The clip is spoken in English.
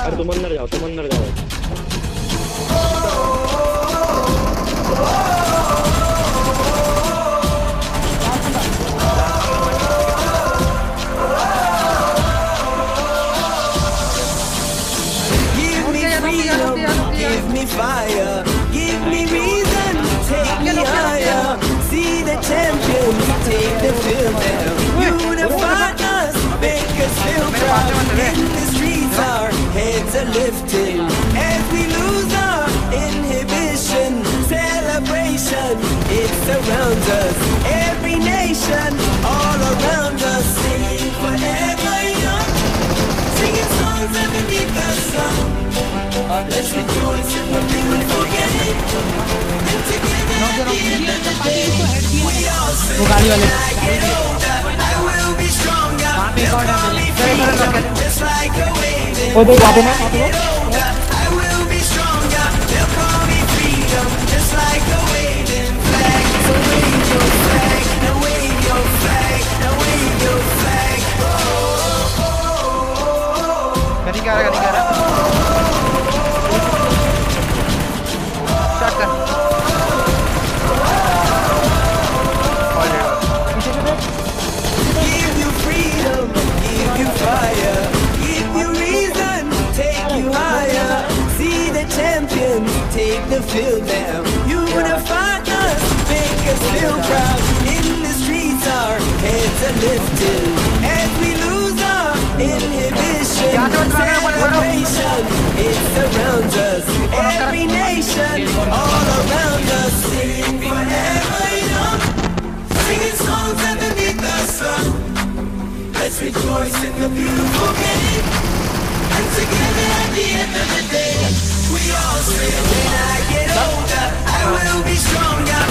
अरे तुम अंदर जाओ, तुम अंदर जाओ। Give me fire, give me reason, take me higher. See the champions, take the field now. Unify us, make us feel proud. In the streets our heads are lifting. As we lose our inhibition, celebration, it surrounds us. Every nation, all around us, singing forever young. Singing songs underneath the sun. Let's rejoice in the beautiful game. And together at the end of the day, we all say when I get older, I will be stronger. They'll call me freedom, just like a wave. When I get older, I will be stronger. They'll call me freedom, just like a waving flag. So wave your flag, now wave your flag, now wave your flag. Oh, oh, oh, oh. Gara. Give you freedom, give you fire, give you reason, take you higher. See the champions, take the field now. Unify us, make us feel proud. In the streets our heads are lifted. As we lose our inhibition, celebration, it surrounds us. Every nation, all around us, singing forever young. Singing songs underneath the sun. Let's rejoice in the beautiful game. And together at the end of the day, we all say when I get older, I will be stronger.